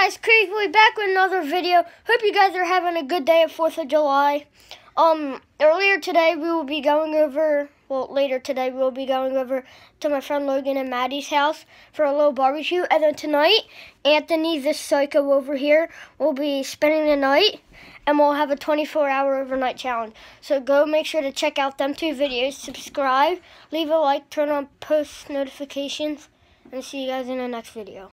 guys, Crazy Boy back with another video. Hope you guys are having a good day of 4th of July. Earlier today we will be going over, later today we will be going over to my friend Logan and Maddie's house for a little barbecue. And then tonight, Anthony, this psycho over here, will be spending the night and we'll have a 24-hour overnight challenge. So go make sure to check out them two videos, subscribe, leave a like, turn on post notifications, and see you guys in the next video.